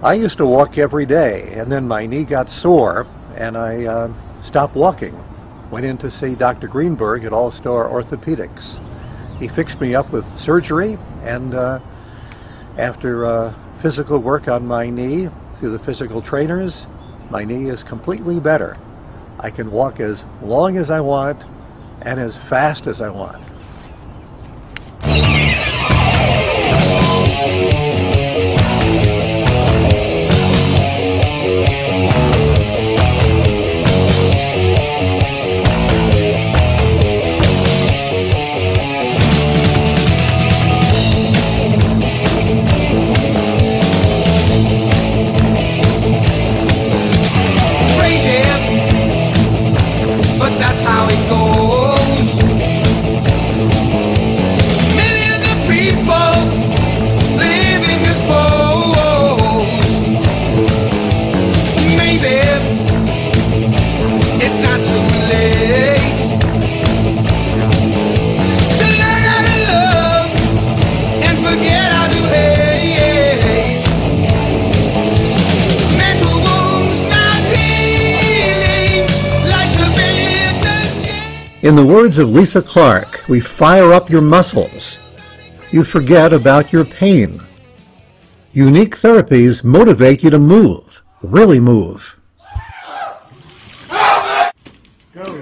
I used to walk every day, and then my knee got sore, and I stopped walking. Went in to see Dr. Greenberg at All-Star Orthopaedics. He fixed me up with surgery, and after physical work on my knee through the physical trainers, my knee is completely better. I can walk as long as I want and as fast as I want. In the words of Lisa Clark, we fire up your muscles. You forget about your pain. Unique therapies motivate you to move, really move. Go.